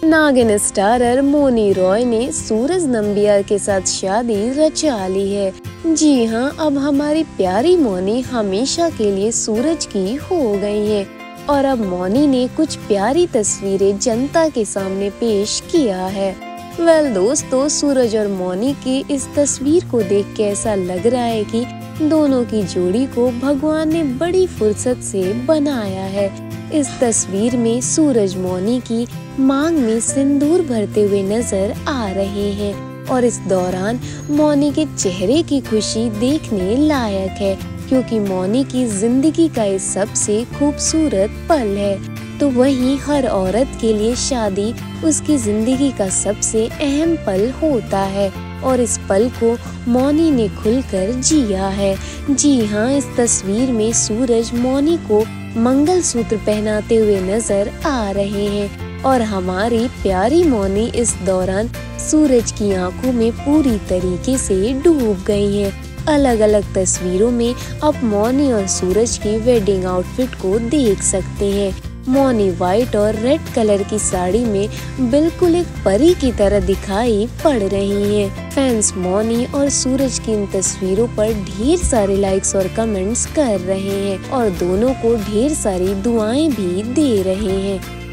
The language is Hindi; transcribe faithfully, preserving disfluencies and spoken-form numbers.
नागिन स्टारर मोनी रॉय ने सूरज नंबियार के साथ शादी रचा ली है। जी हाँ, अब हमारी प्यारी मौनी हमेशा के लिए सूरज की हो गई है और अब मौनी ने कुछ प्यारी तस्वीरें जनता के सामने पेश किया है। वेल दोस्तों, सूरज और मौनी की इस तस्वीर को देख के ऐसा लग रहा है कि दोनों की जोड़ी को भगवान ने बड़ी फुर्सत से बनाया है। इस तस्वीर में सूरज मौनी की मांग में सिंदूर भरते हुए नजर आ रहे हैं और इस दौरान मौनी के चेहरे की खुशी देखने लायक है, क्योंकि मौनी की जिंदगी का ये सबसे खूबसूरत पल है। तो वहीं हर औरत के लिए शादी उसकी जिंदगी का सबसे अहम पल होता है और इस पल को मौनी ने खुलकर जिया है। जी हाँ, इस तस्वीर में सूरज मौनी को मंगलसूत्र पहनाते हुए नजर आ रहे हैं और हमारी प्यारी मौनी इस दौरान सूरज की आंखों में पूरी तरीके से डूब गई है। अलग अलग तस्वीरों में आप मौनी और सूरज की वेडिंग आउटफिट को देख सकते हैं। मौनी व्हाइट और रेड कलर की साड़ी में बिल्कुल एक परी की तरह दिखाई पड़ रही हैं। फैंस मौनी और सूरज की इन तस्वीरों पर ढेर सारे लाइक्स और कमेंट्स कर रहे हैं और दोनों को ढेर सारी दुआएं भी दे रहे हैं।